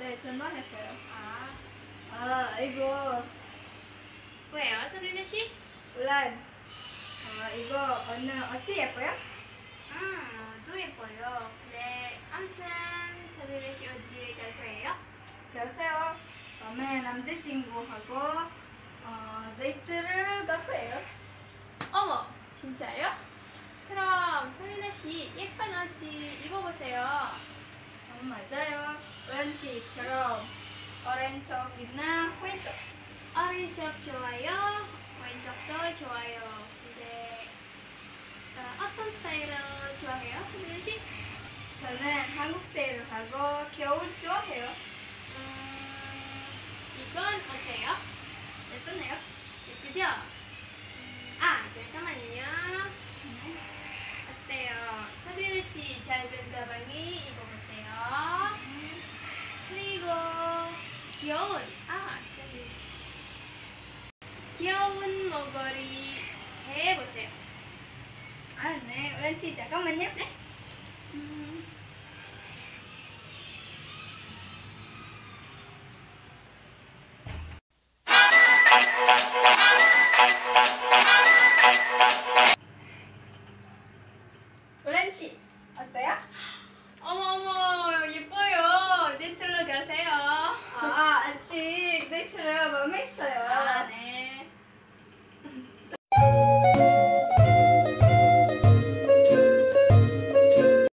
네, 전화했어요. 아, 이거 왜요, 서린아 씨? 원래 이거 어찌 예뻐요? 또 예뻐요. 근데 아무튼 서린아 씨 어디에 갈 거예요? 여보세요. 다음에 남자친구하고 데이트를 갈 거예요. 어머, 진짜요? 그럼 서린아 씨 예쁜 옷을 입어보세요. 맞아요. 오렌지처럼 오른쪽이나 왼쪽. 오른쪽 좋아요, 왼쪽도 좋아요. 근데 어떤 스타일을 좋아해요, 서린아 씨? 저는 한국 스타일을 하고 겨울 좋아해요. 이건 어때요? 예쁘네요. 예쁘죠? 잠깐만요. 어때요? 서린아 씨 짧은 가방이 입어보세요. 그리고 귀여운 서린아 씨 귀여운 목걸이 해보세요. 네. 오렌지 잠깐만요. 네?